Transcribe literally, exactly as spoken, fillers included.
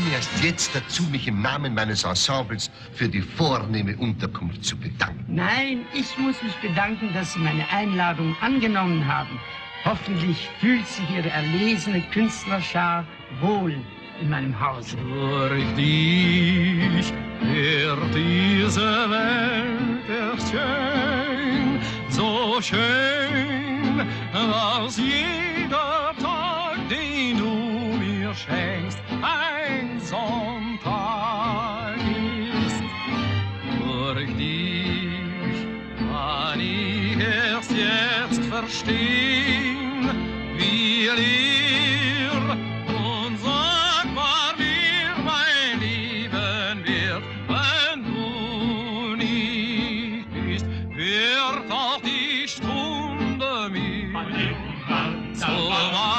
komme erst jetzt dazu, mich im Namen meines Ensembles für die vornehme Unterkunft zu bedanken. Nein, ich muss mich bedanken, dass Sie meine Einladung angenommen haben. Hoffentlich fühlt sich Ihre erlesene Künstlerschar wohl in meinem Hause. Durch dich wird diese Welt erst schön, so schön, dass jeder Tag, den du mir schenkst, ein Sonntag ist. Durch dich kann ich erst jetzt verstehen, wie leer und sagbar mir mein Leben wird, wenn du nicht bist, wird auch die Stunde mir so